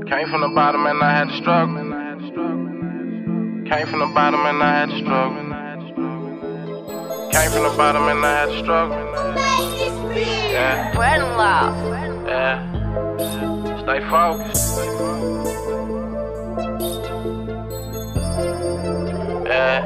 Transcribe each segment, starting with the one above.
Came from the bottom and I had to struggle. Came from the bottom and I had to struggle. Came from the bottom and I had to struggle. Yeah. Bread and love. Yeah. Stay focused. Yeah.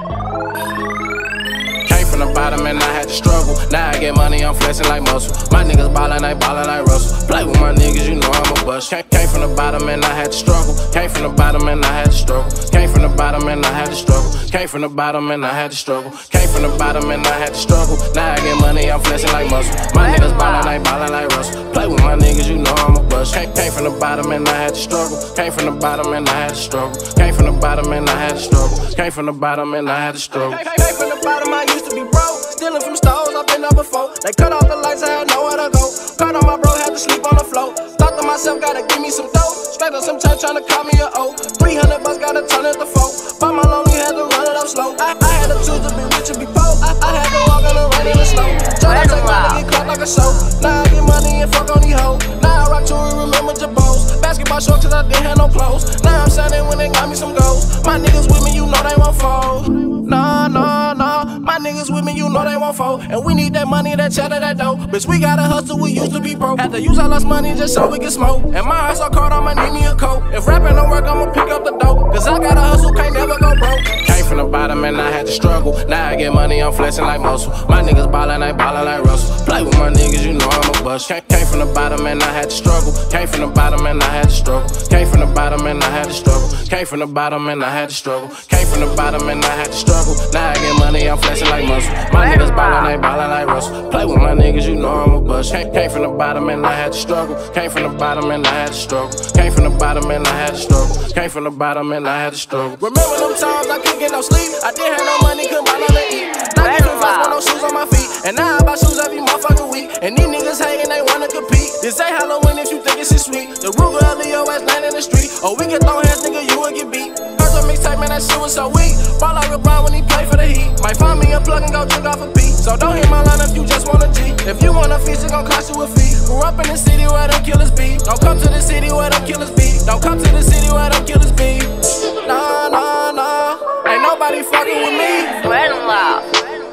Came from the bottom and I had to struggle. Now I get money, I'm flexing like muscle. My niggas ballin', they ballin' like Russell. Play with my niggas, you know I'm a bust. Came from the bottom and I had to struggle. Came from the bottom and I had to struggle. Came from the bottom and I had to struggle. Came from the bottom and I had to struggle. Came from the bottom and I had to struggle. Now I get money, I'm flexing like muscle. My niggas ballin', they ballin' like Russell. Play with my niggas, you know I'm a bust. Came from the bottom and I had to struggle. Came from the bottom and I had to struggle. Came from the bottom and I had to struggle. Came from the bottom and I had to struggle. Came from the bottom, I used to be broke. Stealing from stores, I've been there before. They cut off the lights, I had nowhere to go. Caught on my bro, had to sleep on the floor. Thought to myself, gotta give me some dough. Straight up some time tryna call me a O. 300 bucks, gotta turn it to 4. Bought my lonely, had to run it up slow. I had to choose to be rich and be poor. I had to walk in the rain in the snow. Try to take money, get caught like a show. Now I get money and fuck on these hoes. Now I rock jewelry, remember Jabos. Basketball shorts, cause I didn't have no clothes. Now I'm shining when they got me some goals. My niggas with me, you know they won't fold. Nah, nah, nah. My niggas with me, you know they won't fold. And we need that money, that cheddar, that dough. Bitch, we gotta hustle, we used to be broke. Had to use all this money just so we can smoke. And my heart so cold, I'ma need me a coat. If rapping don't work, I'ma pick up the dope. Cause I gotta hustle, can't never go broke. Came from the bottom and I had to struggle. Now I get money, I'm flexing like muscle. My niggas ballin', they ballin' like Russell. Play with my niggas, you know I'm a bust. Came from the bottom and I had to struggle. Came from the bottom and I had to struggle. Came from the bottom and I had to struggle. Came from the bottom and I had to struggle. Came from the bottom and I had to struggle. Now I get money, I'm flexing like muscle. My niggas ballin', they ballin' like Russell. Play with my niggas, you know I'm a bust. Came from the bottom and I had to struggle. Came from the bottom and I had to struggle. Came from the bottom and I had to struggle. Came from the bottom and I had to struggle. Remember them times I couldn't get no sleep. I didn't have no money, couldn't buy nothing to eat. Now I get with no shoes on my feet. And now I buy shoes every motherfucking week. And these niggas hating, they wanna compete. This ain't Halloween if you think it's sweet. The Ruger Leo ass laying in the street. Or we can throw hands, nigga, you would get beat. Heard your mixtape, man, that shit was so weak. Ball like LeBron when he play for the Heat. Might find me a plug and go drink off a P. So don't hit my line if you just want a G. If you want a feast, it gon' cost you a fee. Grew up in the city where them killers be. Don't come to the city where them killers be. Don't come to the city where them killers be. Nah, nah, nah. Ain't nobody fucking with me. Bread and love.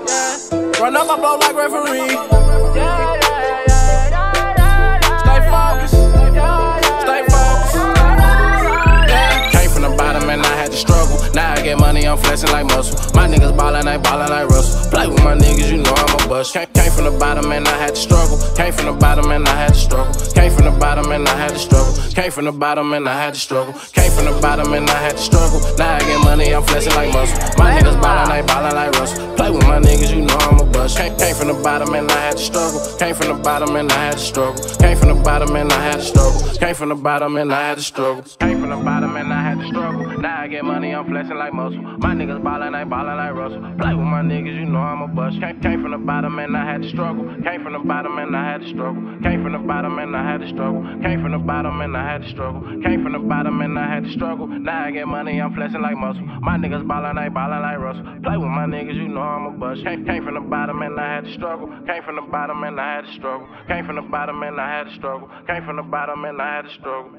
Yeah. Run up, I blow like referee. Stay focused. Stay focused. Yeah. Came from the bottom and I had to struggle. Now I get money, I'm flexing like muscle. My niggas ballin', they ballin' like Russell. Play with my niggas, you know I'm a bust. Came from the bottom and I had to struggle. Came from the bottom and I had to struggle. Came from the bottom and I had to struggle. Came from the bottom and I had to struggle. Came from the bottom and I had to struggle. Now I get money, I'm flexing like muscle. My niggas ballin', they ballin' like Russell. Play with my niggas, you know I'm a bust. Came from the bottom and I had to struggle. Came from the bottom and I had to struggle. Came from the bottom and I had to struggle. Came from the bottom and I had to struggle. Came from the bottom and I had to struggle. Now I get money, I'm flexing like muscle. My niggas ballin', they ballin' like Russell. Play with my niggas, you know I'm a bust. Came from the bottom and I had to struggle. Came from the bottom and I had to struggle. Came from the bottom and I had to struggle. Came from the bottom and I had to struggle. Came from the bottom and I had to struggle. Now I get money, I'm flexing like muscle. My niggas ballin', they ballin' like Russell. Play with my niggas, you know I'm a bust. Came from the bottom and I had to struggle. Came from the bottom and I had to struggle. Came from the bottom and I had to struggle. Came from the bottom and I had to struggle.